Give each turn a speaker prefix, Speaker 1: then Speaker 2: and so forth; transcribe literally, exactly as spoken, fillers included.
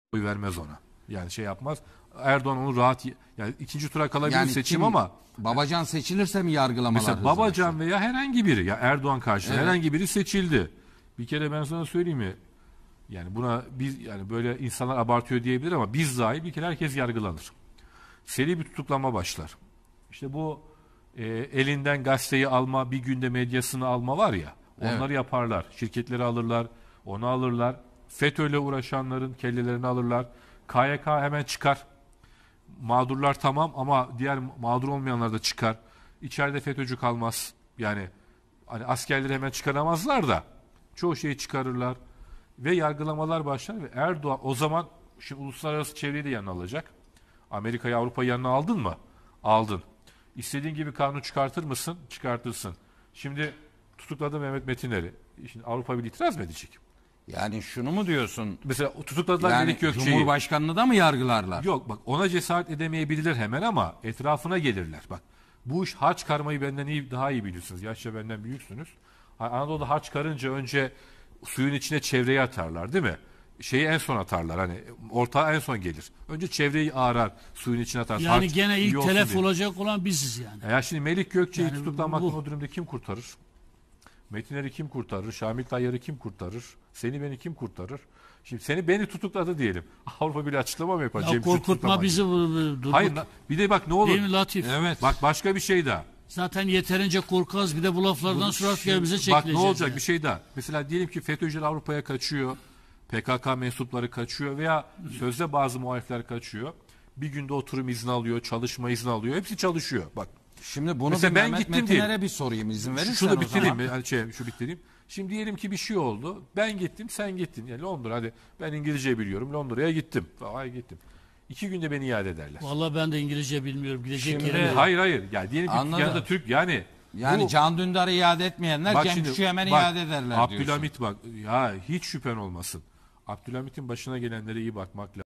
Speaker 1: oy vermez ona. Yani şey yapmaz. Erdoğan onu rahat, yani ikinci tura kalabilir
Speaker 2: yani
Speaker 1: seçim
Speaker 2: kim,
Speaker 1: ama
Speaker 2: Babacan seçilirse mi yargılamalar
Speaker 1: mesela Babacan veya herhangi biri, ya Erdoğan karşı evet. herhangi biri seçildi. Bir kere ben sana söyleyeyim mi? Yani buna biz, yani böyle insanlar abartıyor diyebilir ama biz dahil bir kere herkes yargılanır. Seri bir tutuklama başlar. İşte bu e, elinden gazeteyi alma, bir günde medyasını alma var ya, onları evet. yaparlar. Şirketleri alırlar, onu alırlar. FETÖ'yle uğraşanların kellelerini alırlar. K Y K hemen çıkar. Mağdurlar tamam ama diğer mağdur olmayanlar da çıkar. İçeride FETÖ'cü kalmaz. Yani hani askerleri hemen çıkaramazlar da çoğu şeyi çıkarırlar ve yargılamalar başlar ve Erdoğan o zaman şimdi uluslararası çevreyi de yanına alacak. Amerika'yı, Avrupa'yı yanına aldın mı? Aldın. İstediğin gibi kanun çıkartır mısın? Çıkartırsın. Şimdi tutukladı Mehmet Metiner'i. Şimdi Avrupa Birliği itiraz mı edecek?
Speaker 2: Yani şunu mu diyorsun?
Speaker 1: Mesela tutukladılar
Speaker 2: yani
Speaker 1: Melik Gökçe'yi.
Speaker 2: Cumhurbaşkanını da mı yargılarlar?
Speaker 1: Yok bak, ona cesaret edemeyebilirler hemen ama etrafına gelirler. Bak bu iş, harç karmayı benden iyi, daha iyi bilirsiniz. Yaşça benden büyüksünüz. Anadolu'da harç karınca önce suyun içine çevreyi atarlar değil mi? Şeyi en son atarlar, hani ortağı en son gelir. Önce çevreyi ağrar, suyun içine atar.
Speaker 3: Yani
Speaker 1: harç
Speaker 3: gene ilk telef
Speaker 1: diye. Olacak
Speaker 3: olan biziz yani.
Speaker 1: Ya şimdi Melik Gökçe'yi yani tutuklamaktan
Speaker 3: bu...
Speaker 1: o durumda kim kurtarır? Metiner'i kim kurtarır? Şamil Tayyar'ı kim kurtarır? Seni beni kim kurtarır? Şimdi seni beni tutukladı diyelim. Avrupa Birliği açıklama mı yapar?
Speaker 3: Ya
Speaker 1: Cem
Speaker 3: korkutma bizi. Durduk.
Speaker 1: Hayır, bir de bak ne olur.
Speaker 3: Değil mi Latif?
Speaker 1: Evet. Bak başka bir şey daha.
Speaker 3: Zaten yeterince korkaz, bir de bu laflardan sonra gel bize çekileceğiz.
Speaker 1: Bak ne olacak
Speaker 3: yani.
Speaker 1: bir şey daha. Mesela diyelim ki FETÖ'cüler Avrupa'ya kaçıyor. P K K mensupları kaçıyor veya sözde bazı muhalifler kaçıyor. Bir günde oturum izni alıyor, çalışma izni alıyor. Hepsi çalışıyor. Bak.
Speaker 2: Şimdi bunu
Speaker 1: mesela
Speaker 2: bir
Speaker 1: ben
Speaker 2: Mehmet Metiner'e bir sorayım, izin verirsen.
Speaker 1: Şunu bitireyim mi? Hani şey, şu bitireyim. Şimdi diyelim ki bir şey oldu. Ben gittim, sen gittin. Yani Londra, hadi ben İngilizce biliyorum. Londra'ya gittim. Ay gittim. İki günde beni iade ederler.
Speaker 3: Vallahi ben de İngilizce bilmiyorum. Gidecek
Speaker 2: Şimdi,
Speaker 3: yere.
Speaker 1: Hayır hayır. Yani diyelim ki yanında Türk, yani
Speaker 2: yani bu, Can Dündar'ı iade etmeyenler Cem Küçük'ü hemen
Speaker 1: bak,
Speaker 2: iade ederler
Speaker 1: Abdülhamit
Speaker 2: diyorsun.
Speaker 1: bak ya, hiç şüphen olmasın. Abdülhamit'in başına gelenlere iyi bakmak lazım.